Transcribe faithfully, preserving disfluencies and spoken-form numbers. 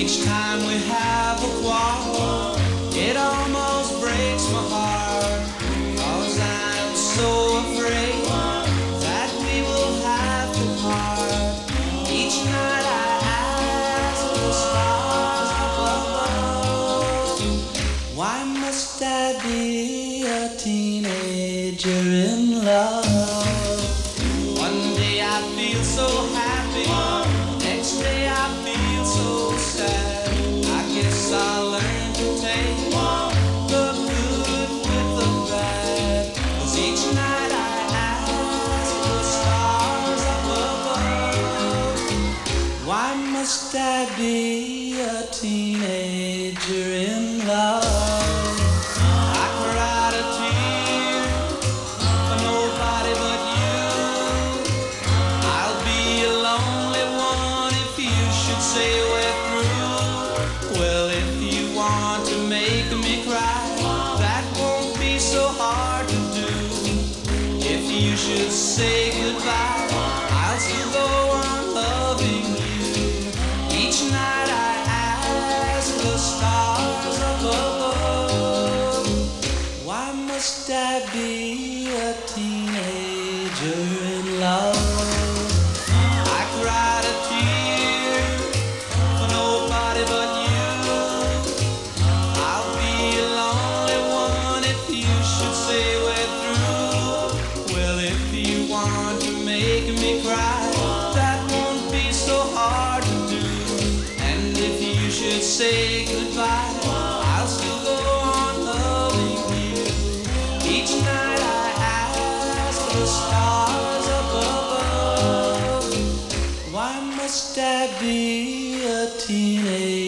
Each time we have a quarrel, it almost breaks my heart, 'cause I'm so afraid that we will have to part. Each night I ask the stars above, why must I be a teenager in love? One day I feel so happy, next day I feel so sad. I guess I'll learn to take the good with the bad, 'cause each night I ask the stars up above, why must I be a teenager in love? I cried a tear for nobody but you. I'll be a lonely one if you should say we're through. Well, if you want to make me cry, that won't be so hard to do. If you should say goodbye, I'll still go on loving you. Each night I ask the stars up above, why must I be a teenager in love? I cried a tear for nobody but you. I'll be a lonely one if you should say we're through. Well, if you want to make me cry, that won't be so hard to do. And if you should say goodbye, I'll still go on loving you. Each night I ask the stars up above, why must I be a teenager